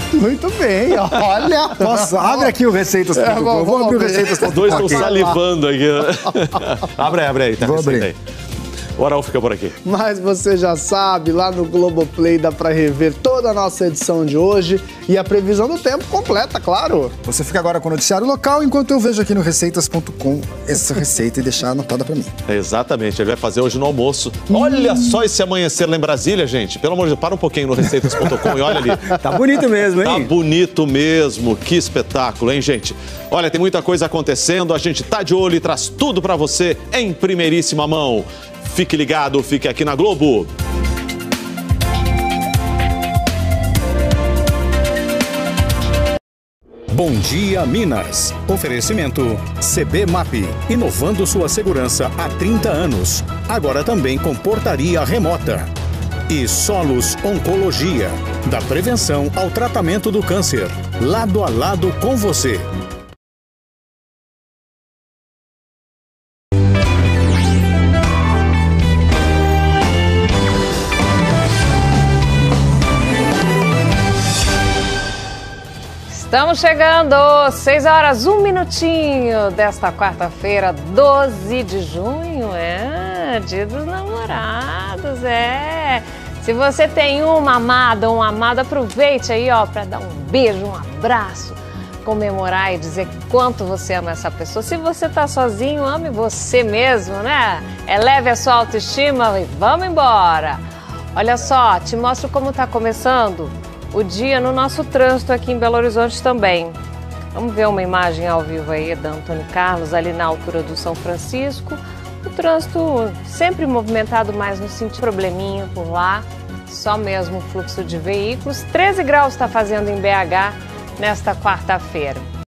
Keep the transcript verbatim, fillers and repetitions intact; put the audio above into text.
Muito bem, olha. Nossa, abre aqui o receitas ponto com. É, Vou abrir o receitas ponto com. Os dois estão salivando aqui. abre aí, abre aí. Tá Vou abrir. aí. O Oral fica por aqui. Mas você já sabe, lá no Globoplay dá pra rever toda a nossa edição de hoje e a previsão do tempo completa, claro. Você fica agora com o noticiário local, enquanto eu vejo aqui no receitas ponto com essa receita e deixar anotada pra mim. Exatamente, ele vai fazer hoje no almoço. Hum. Olha só esse amanhecer lá em Brasília, gente. Pelo amor de Deus, para um pouquinho no receitas ponto com e olha ali. Tá bonito mesmo, hein? Tá bonito mesmo, que espetáculo, hein, gente? Olha, tem muita coisa acontecendo, a gente tá de olho e traz tudo pra você em primeiríssima mão. Fique ligado, fique aqui na Globo. Bom Dia Minas. Oferecimento C B M A P, inovando sua segurança há trinta anos. Agora também com portaria remota. E Solos Oncologia, da prevenção ao tratamento do câncer. Lado a lado com você. Estamos chegando, seis horas, um minutinho desta quarta-feira, doze de junho, é, Dia dos Namorados, é. Se você tem uma amada ou um amado, aproveite aí, ó, para dar um beijo, um abraço, comemorar e dizer quanto você ama essa pessoa. Se você tá sozinho, ame você mesmo, né? Eleve a sua autoestima e vamos embora. Olha só, te mostro como tá começando o dia no nosso trânsito aqui em Belo Horizonte também. Vamos ver uma imagem ao vivo aí da Antônio Carlos, ali na altura do São Francisco. O trânsito sempre movimentado, mais no sentido probleminha por lá, só mesmo o fluxo de veículos. treze graus está fazendo em B H nesta quarta-feira.